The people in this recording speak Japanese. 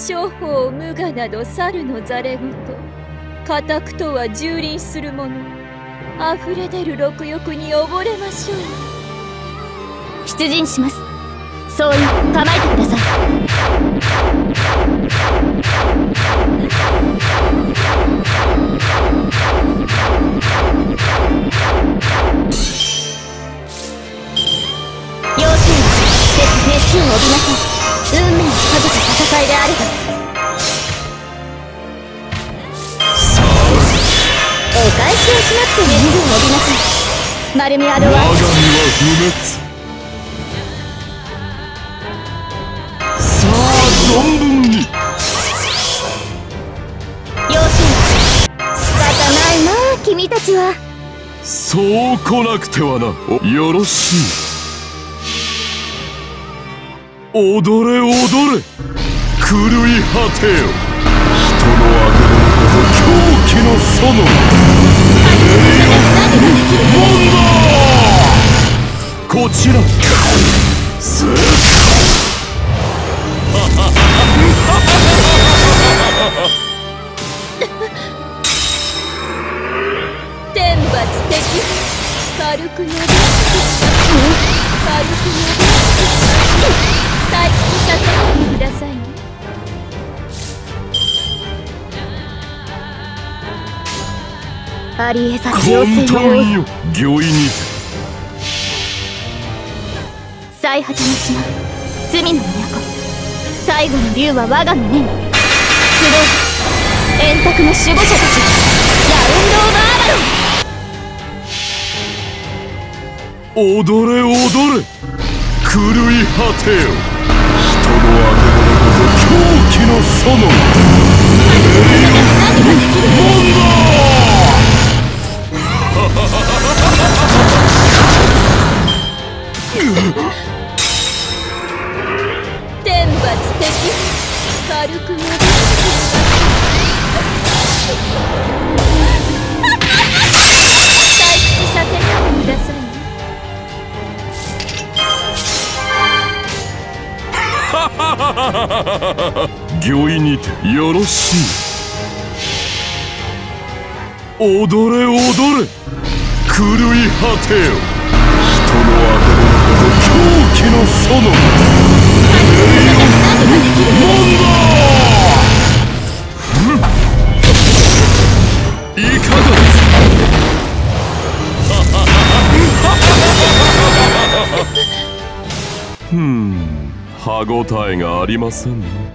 商法無我など猿のざれ言、家宅とは蹂躙する者、溢れ出る禄欲に溺れましょう。 出陣します。総員構えてください。要注意、鉄を帯びなさい。運命をかけた戦いであれば。お返しをしなくて熱を帯びなさい。丸みアドは我が身は不滅。 さあ存分に。 要注意、仕方ないな君たちは。 そう来なくてはな。よろしい。踊れ踊れ、狂い果てよ。人のあげること狂気の園。モンダーこちら。すっ天罰的、軽くなり、軽くなり、退屈させないでくださいね。 ありえざる混沌よ、御意にて。 最果ての島、罪の都、最後の竜は我がの目に。集え、円卓の守護者たち、ラウンド・オブ・アバロン。 踊れ踊れ、狂い果てよ。人のあげること狂気の園。モンダ天罰的、軽くなり、退屈させないでくださいね。 御意にてよろしい。踊れ踊れ、狂い果てよ。人のあげること狂気の園。モンダー、いかがですか。歯ごたえがありませんね。